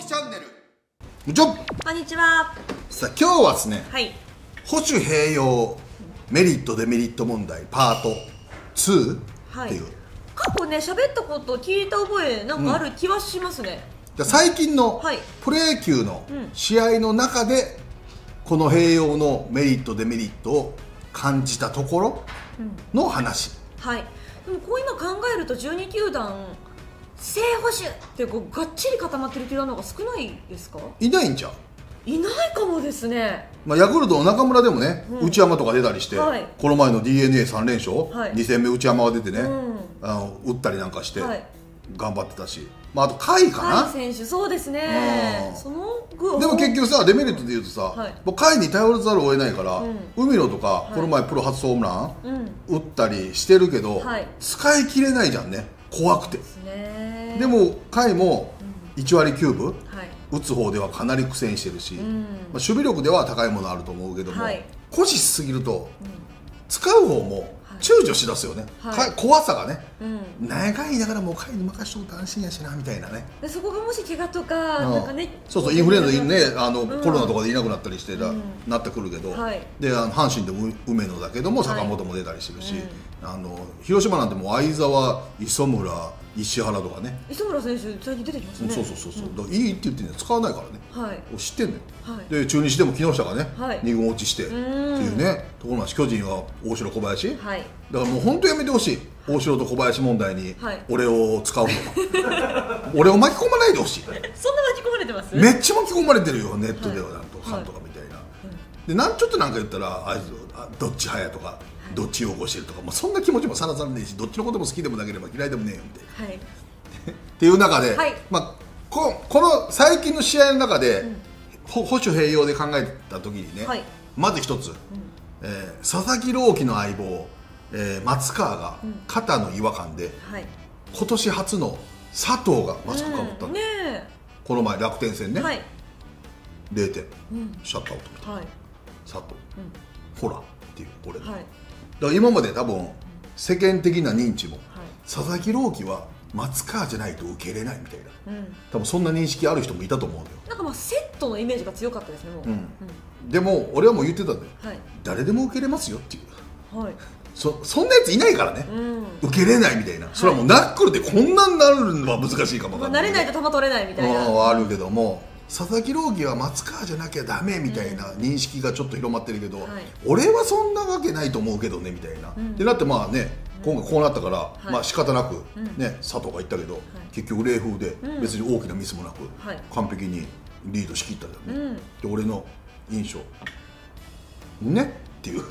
きチャンネル。 こんにちは。 さあ今日はですね、 はい。 保守併用メリットデメリット問題パート2っていう、 過去ね喋ったこと聞いた覚えなんかある気はしますね。 最近のはいプロ野球の試合の中でこの併用のメリットデメリットを感じたところの話、 はい。でもこう今考えると12球団正捕手ってこうがっちり固まってる球団の方が少ないですか？ いないんちゃう。 いないかもですね。 ヤクルトの中村でもね、内山とか出たりして、 はいこの前の DNA3 連勝、 はい 2戦目内山が出てね、 うん打ったりなんかしてはい頑張ってたし、あと甲斐かな。 甲斐選手そうですね。その具でも結局さデメリットで言うとさ、 はいもう甲斐に頼らざるを得ないから、海野とか、 いこの前プロ初ホームラン、 うん打ったりしてるけど、 はい使い切れないじゃんね、怖くて。 ですね。 でも甲斐も1割9分、 はい打つ方ではかなり苦戦してるし、 ん守備力では高いものあると思うけども、 はい固執しすぎると、使う方も躊躇しだすよね、 はい怖さがね、 うん何回だからもう甲斐に任しとくと安心やしなみたいなね。 でそこがもし怪我とかなんかね、 そうそうインフルエンザね、コロナとかでいなくなったりしてなってくるけど、 はいで阪神でも梅野だけども坂本も出たりしてるし、広島なんてもう相澤、磯村、石原とかね、 磯村選手最近出てきますね。 そうだからいいって言ってんの使わないからね、 はい知ってんのよ、 はいで中日でも木下がね、 はい 2軍落ちしてっていうねところなんです。巨人は大城、小林、 はいだからもう本当やめてほしい、大城と小林問題にはい俺を使うの俺を巻き込まないでほしい。 そんな巻き込まれてます？ めっちゃ巻き込まれてるよネットでは、 はいなんとかんとかみたいな、でちょっとなんか言ったらあいつどっち派やとか、どっち擁護してるとか、もうそんな気持ちもさらさらねえし、どっちのことも好きでもなければ嫌いでもねえよみたいなはいっていう中で、 はいこの最近の試合の中で、保守併用で考えた時にね、 はいまず一つ、佐々木朗希の相棒、松川が肩の違和感で、 はい今年初の佐藤がマスクかぶったの、 ねこの前楽天戦ね、 えはい 0点、シャットアウトみたいな、 はい佐藤、ほらっていうこれ、だかはいら今まで多分世間的な認知も、 はい佐々木朗希は松川じゃないと受け入れないみたいな、多分そんな認識ある人もいたと思うんだよ。 なんかまあセットのイメージが強かったですねもう。 でも俺はもう言ってたんだよ、 はい誰でも受け入れますよっていう、 はいそんなやついないからね、受け入れないみたいな、それはもうナックルでこんなになるのは難しいかもわかんない慣れないと球取れないみたいな。 はあるけども、佐々木朗希は松川じゃなきゃダメみたいな認識がちょっと広まってるけど、俺はそんなわけないと思うけどねみたいな、でだってまあね今回こうなったから、まあ仕方なくね、佐藤が言ったけど、結局冷風で別に大きなミスもなく、完璧にリードしきったじゃんね、で俺の印象ねっていう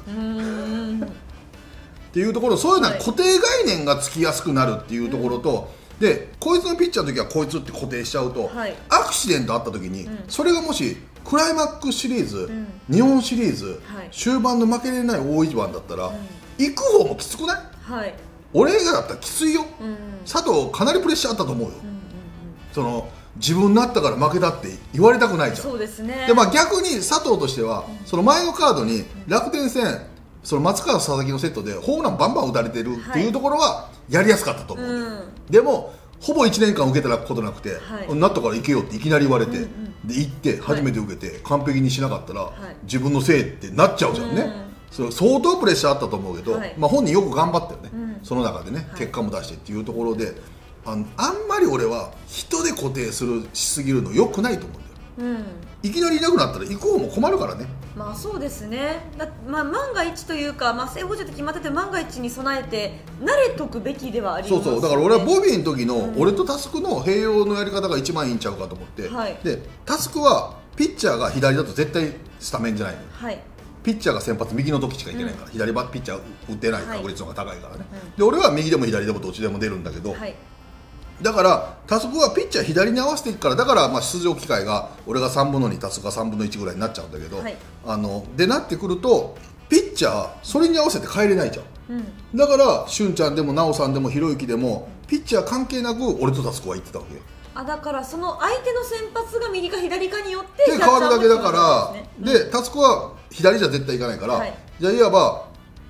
っていうところ、そういうのは固定概念がつきやすくなるっていうところと、でこいつのピッチャーの時はこいつって固定しちゃうと、アクシデントあった時に、それがもしクライマックスシリーズ、日本シリーズ、終盤の負けれない大一番だったら、行く方もきつくない？ はい俺がだったらきついよ、佐藤かなりプレッシャーあったと思うよ、その自分になったから負けたって言われたくないじゃん。 そうですね。 で逆に佐藤としては、その前のカードに楽天戦その松川佐々木のセットでホームランバンバン打たれてるっていうところはやりやすかったと思う、でもほぼ1年間受けたことなくて、なったから行けよっていきなり言われて、で行って初めて受けて完璧にしなかったら、自分のせいってなっちゃうじゃんね、それ相当プレッシャーあったと思うけど、まあ本人よく頑張ったよね、その中でね、結果も出してっていうところで、あんまり俺は人で固定しすぎるのよくないと思うんだよ、いきなりいなくなったら行く方も困るからね。 まあそうですね。まあ万が一というか、まあ正捕手って決まってて万が一に備えて慣れとくべきではありますよね。 そうだから俺はボビーの時の俺とタスクの併用のやり方が一番いいんちゃうかと思って、でタスクはピッチャーが左だと絶対スタメンじゃないのよ、ピッチャーが先発右の時しかいけないから、左バッピッチャー打ってない確率の方が高いからね、で俺は右でも左でもどっちでも出るんだけど、だからタスクはピッチャー左に合わせていくから、だからまあ出場機会が俺が3分の2、タスクが3分の1ぐらいになっちゃうんだけど、でなってくるとピッチャーそれに合わせて変えれないじゃん、だから俊ちゃんでも奈緒さんでもひろゆきでもピッチャー関係なく俺とタスクは言ってたわけよ。 だからその相手の先発が右か左かによって変わるだけだから、でタスクは左じゃ絶対いかないから、じゃあいわば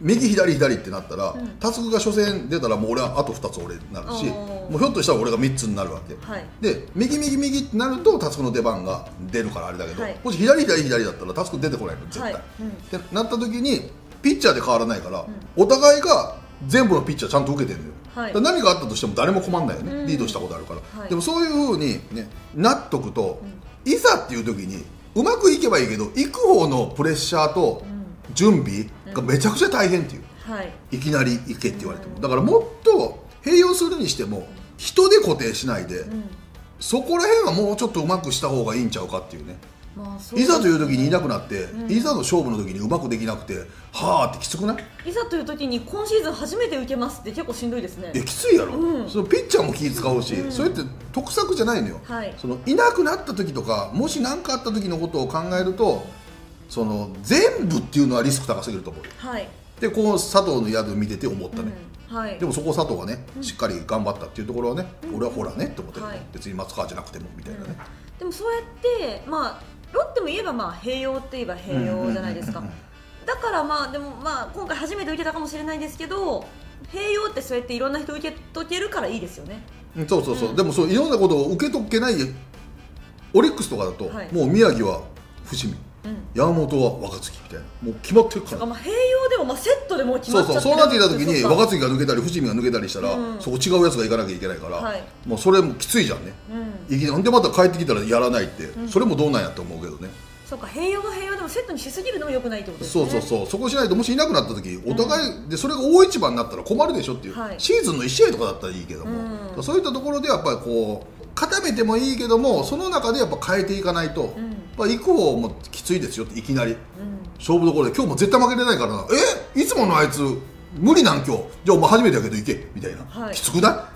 右左左ってなったら、タスクが初戦出たらもう俺はあと2つ俺になるし、もうひょっとしたら俺が3つになるわけ、で右右右ってなるとタスクの出番が出るからあれだけど、もし左左左だったらタスク出てこないの絶対、ってなった時にピッチャーで変わらないから、お互いが全部のピッチャーちゃんと受けてるのよ、何があったとしても誰も困んないよね、リードしたことあるから、でもそういうふうに、ね、なっとくと、いざっていう時にうまくいけばいいけど行く方のプレッシャーと準備がめちゃくちゃ大変っていう、いきなり行けって言われても、だからもっと併用するにしても人で固定しないで、そこら辺はもうちょっとうまくした方がいいんちゃうかっていうね。いざという時にいなくなって、いざの勝負の時にうまくできなくてはあってきつくない？ いざという時に今シーズン初めて受けますって結構しんどいですね。 きついやろ、そのピッチャーも気使うし、それって得策じゃないのよ、そのいなくなった時とかもし何かあった時のことを考えると、その全部っていうのはリスク高すぎると思う、でこの佐藤の宿見てて思ったね、でもそこ佐藤がね、しっかり頑張ったっていうところはね、俺はほらねって思ってるね、別に松川じゃなくてもみたいなね、 でもそうやってロッテも言えば併用って言えば併用じゃないですか。だからでも今回初めて受けたかもしれないですけど、併用ってそうやっていろんな人受けとけるからいいですよね。 そうそうそう、でもそういろんなことを受けとけないオリックスとかだと、もう宮城は伏見、山本は若月みたいな、もう決まってるから。 併用でもセットでもう決まっちゃってる。 そうなっていた時に若月が抜けたり伏見が抜けたりしたら、そこ違うやつが行かなきゃいけないから、もうそれもきついじゃんね。でまた帰ってきたらやらないって、それもどうなんやと思うけどね。 そうか、併用が併用でもセットにしすぎるのも良くないってことですね。 そうそこしないと、もしいなくなった時お互いでそれが大一番になったら困るでしょっていう、シーズンの1試合とかだったらいいけども、そういったところでやっぱりこう固めてもいいけども、その中でやっぱ変えていかないと、行く方もきついですよって、いきなり、勝負どころで今日も絶対負けれないからな、いつものあいつ無理なん今日、じゃあお前初めてやけど行けみたいな、きつくない？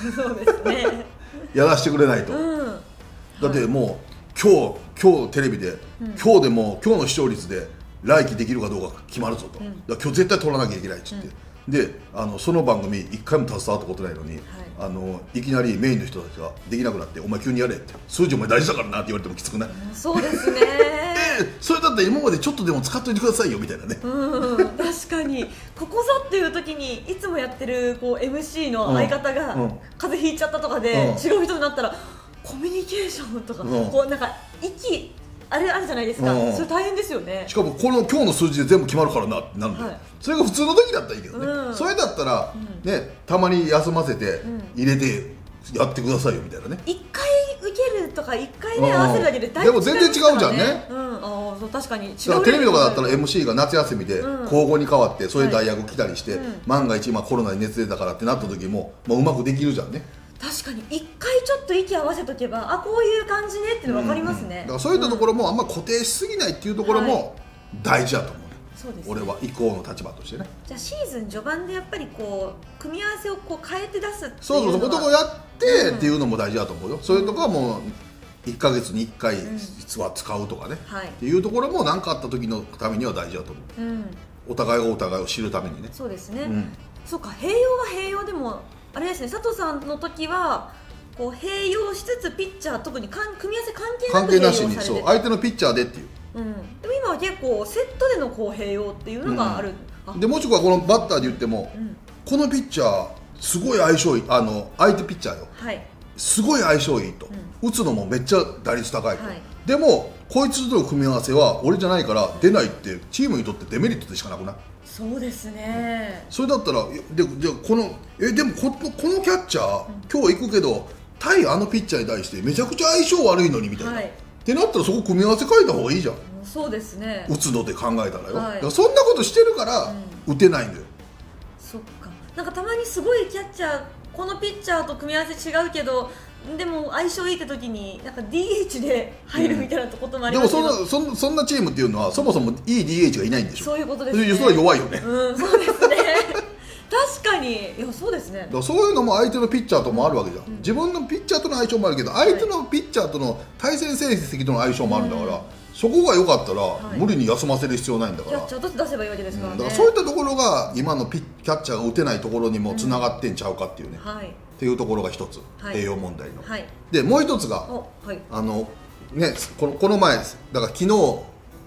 そうですねやらせてくれないと、だってもう今日テレビで、今日でも今日の視聴率で来季できるかどうか決まるぞと、だから今日絶対取らなきゃいけないって言って、でその番組1回も携わったことないのに、いきなりメインの人たちができなくなって、お前急にやれって、数字お前大事だからなって言われてもきつくない？ そうですねそれだったら今までちょっとでも使っといてくださいよみたいなね。 確かにここぞっていう時にいつもやってるこう MC の相方が風邪ひいちゃったとかで違う人になったら、コミュニケーションとか、こうなんか息あるじゃないですか、それ大変ですよね。 しかも今日の数字で全部決まるからなってなるんで、それが普通の時だったらいいけどね、それだったらね、たまに休ませて入れてやってくださいよみたいなね。 1回受けるとか1回で合わせるだけででも全然違うじゃんね。 確かに違う。テレビとかだったら MC が夏休みで交互に変わって、そういう代役来たりして、万が一コロナに熱出たからってなった時もうまくできるじゃんね。 確かに1回ちょっと息合わせとけば、こういう感じねっていうの分かりますね。 だからそういったところもあんま固定しすぎないっていうところも大事だと思う。俺は移行の立場としてね。 じゃあシーズン序盤でやっぱりこう組み合わせをこう変えて出すっていうのは、 そうそことこやってっていうのも大事だと思うよ。そういうところはもう1ヶ月に1回実は使うとかね、っていうところも何かあった時のためには大事だと思う、お互いがお互いを知るためにね。 そうですね、そうか、併用は併用でもあれですね、佐藤さんの時はこう併用しつつピッチャー特に組み合わせ関係なしに、 そう相手のピッチャーでっていう、 でも今は結構セットでのこう併用っていうのがある、 でもしくはこのバッターで言っても、このピッチャーすごい相性いい、相手ピッチャーよ、すごい相性いいと、打つのもめっちゃ打率高いと、でもこいつとの組み合わせは俺じゃないから出ないって、チームにとってデメリットでしかなくない？ そうですね。 それだったらでこのでもこのキャッチャー、今日行くけど対あのピッチャーに対してめちゃくちゃ相性悪いのにみたいな、ってなったらそこ組み合わせ変えた方がいいじゃん。 そうですね、 打つので考えたらよ、だからそんなことしてるから打てないんだよ。 そっか、なんかたまにすごいキャッチャー、このピッチャーと組み合わせ違うけどでも相性いいって時になんか DH で入るみたいなこともありますけど、 でもそんなチームっていうのはそもそもいい DH がいないんでしょ。 そういうことですね。 それは弱いよね。 そうですね確かに、いやそうですね。 だからそういうのも相手のピッチャーともあるわけじゃん、自分のピッチャーとの相性もあるけど、相手のピッチャーとの対戦成績との相性もあるんだから、そこが良かったら無理に休ませる必要ないんだから、 キャッチャーとして出せばいいわけですからね。 だからそういったところが今のキャッチャーが打てないところにもつながってんちゃうかっていうね、っていうところが一つ、栄養問題の、でもう一つが、ね、この前だから昨日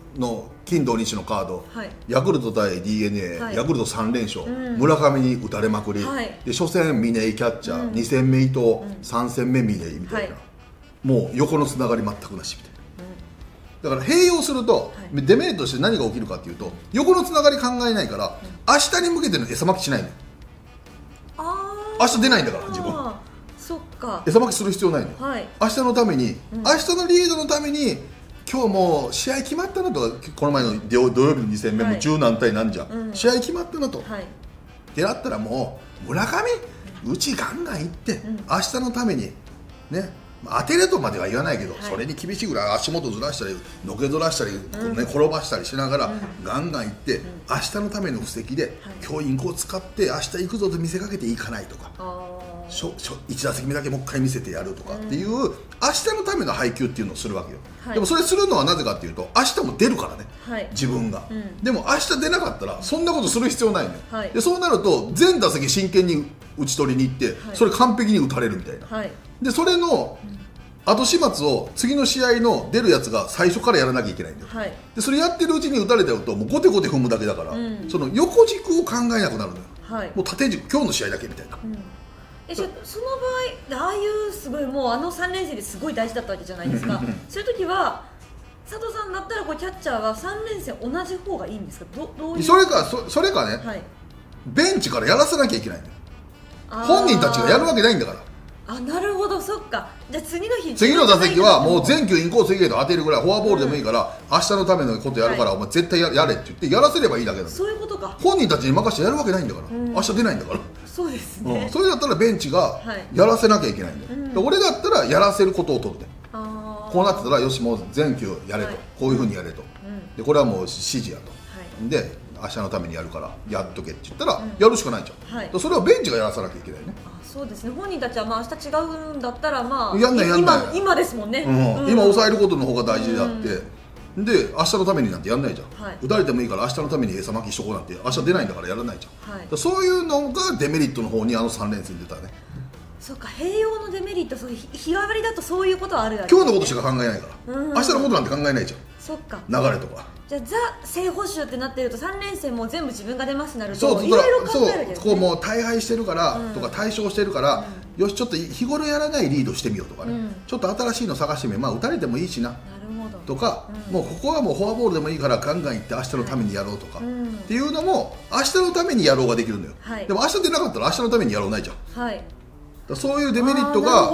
の金土日のカード、 はい、 ヤクルト対 DNA、はい、ヤクルト3連勝、村上に打たれまくり、はい、で初戦嶺井キャッチャー、2戦目伊藤、3戦目嶺井みたいな、はい、もう横のつながり全くなしみたいな、だから併用すると、はい、デメリットとして何が起きるかっていうと、横のつながり考えないから、明日に向けての餌まきしないのよ。明日出ないんだから自分。 そっか、 餌まきする必要ないのよ、はい、明日のために、明日のリードのために、今日もう試合決まったなとか、この前の土曜日の2戦目も10何対何じゃ、試合決まったなと、ってなったらもう村上うちガンガンいって、明日のためにね、当てるとまでは言わないけど、それに厳しいぐらい足元ずらしたりのけずらしたり、転ばしたりしながらガンガンいって、明日のための布石で今日インコを使って明日行くぞと見せかけていかないとか、1打席目だけもう一回見せてやるとかっていう、明日のための配球っていうのをするわけよ、でもそれするのはなぜかっていうと、明日も出るからね、自分が、でも明日出なかったらそんなことする必要ないのよ、でそうなると全打席真剣に打ち取りに行って、それ完璧に打たれるみたいな、でそれの後始末を次の試合の出るやつが最初からやらなきゃいけないんだよ、でそれやってるうちに打たれちゃうともうゴテゴテ踏むだけだから、その横軸を考えなくなるのよ、もう縦軸、今日の試合だけみたいな。 その場合、ああいうすごいもう3連戦ですごい大事だったわけじゃないですかそういう時は佐藤さんだったらキャッチャーは3連戦同じ方がいいんですか？どういう、それかね、ベンチからやらせなきゃいけないんだよ、本人たちがやるわけないんだから。 なるほど、そっか。じゃあ次の打席はもう全球インコース以外で当てるぐらいフォアボールでもいいから、明日のためのことやるから、お前絶対やれって言ってやらせればいいだけなんだよ。 そういうことか。 本人たちに任せてやるわけないんだから、明日出ないんだから。 そうですね、 それだったらベンチがやらせなきゃいけないんだよ、俺だったらやらせることを取るね。こうなってたら、よしもう全球やれと、こういうふうにやれと、でこれはもう指示やと、で明日のためにやるからやっとけって言ったらやるしかないじゃん、それはベンチがやらさなきゃいけないね。 そうですね、本人たちは明日違うんだったらやんない今ですもんね、 今抑えることの方が大事であって、で明日のためになんてやんないじゃん、打たれてもいいから明日のために餌まきしとこうなんて明日出ないんだからやらないじゃん、そういうのがデメリットの方に3連戦出たね。 そうか、併用のデメリット、日替わりだとそういうことはあるわけ、 今日のことしか考えないから、明日のことなんて考えないじゃん。 そっか、 流れとか。 じゃあ正捕手ってなってると3連戦も全部自分が出ますなるといろいろ考えるわけですね。 もう大敗してるからとか大勝してるから、よしちょっと日頃やらないリードしてみようとかね、ちょっと新しいの探してみよう、打たれてもいいしなとか、もうここはもうフォアボールでもいいからガンガンいって明日のためにやろうとかっていうのも、明日のためにやろうができるんだよ。でも明日出なかったら明日のためにやろうないじゃん。そういうデメリットが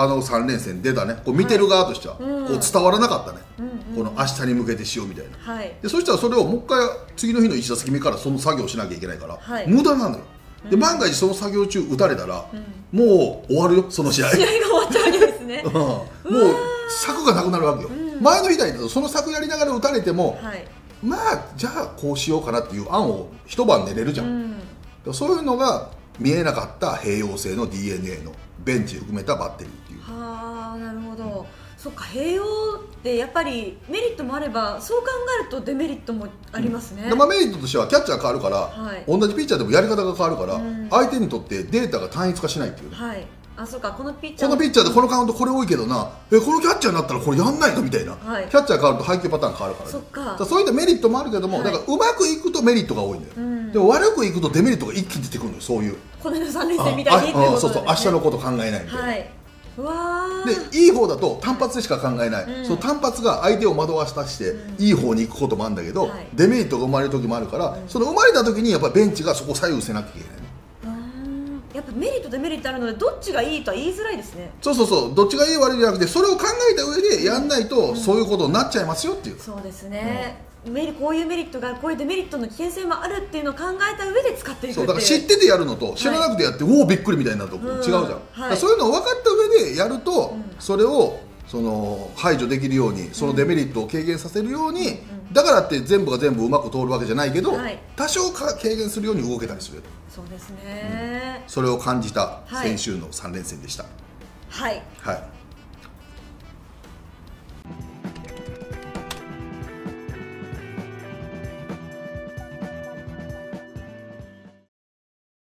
3連戦出たね。こう見てる側としてはこう伝わらなかったね、この明日に向けてしようみたいな、でそしたらそれをもう一回次の日の1打席目からその作業をしなきゃいけないから、無駄なのよ。で万が一その作業中打たれたら、もう終わるよ、その試合が終わっちゃうわけですねもう策がなくなるわけよ、前の日だとその策やりながら打たれても、まあじゃあこうしようかなっていう案を一晩寝れるじゃん、そういうのが見えなかった併用性の DNA のベンチ含めたバッテリーっていう。 はあ、なるほど、そっか、併用ってやっぱりメリットもあれば、そう考えるとデメリットもありますね、 メリットとしてはキャッチャー変わるから、同じピッチャーでもやり方が変わるから、相手にとってデータが単一化しないっていうね、 そうか、このピッチャーでこのカウントこれ多いけどな、このキャッチャーになったらこれやんないのみたいな、キャッチャー変わると配球パターン変わるからね、そういったメリットもあるけども、だからうまくいくとメリットが多いんだよ、でも悪くいくとデメリットが一気に出てくるのよ、そういうこの3連戦みたいにってことですね。 そう、明日のこと考えないみたいな、でいい方だと単発でしか考えない、その単発が相手を惑わしたして、いい方に行くこともあるんだけど、デメリットが生まれる時もあるから、その生まれた時にやっぱりベンチがそこを左右せなきゃいけないね。 やっぱメリットデメリットあるので、どっちがいいとは言いづらいですね。 そう、どっちがいい悪いじゃなくて、それを考えた上でやんないと、そういうことになっちゃいますよっていう。 そうですね、こういうメリットが、こういうデメリットの危険性もあるっていうのを考えた上で使っていくっていう。 そうだから知っててやるのと知らなくてやって、おおびっくりみたいなとこ違うじゃん、そういうのを分かった上でやると、それを排除できるように、そのデメリットを軽減させるように、だからって全部が全部うまく通るわけじゃないけど、多少軽減するように動けたりする。 そうですね、 それを感じた先週の3連戦でした。 はい。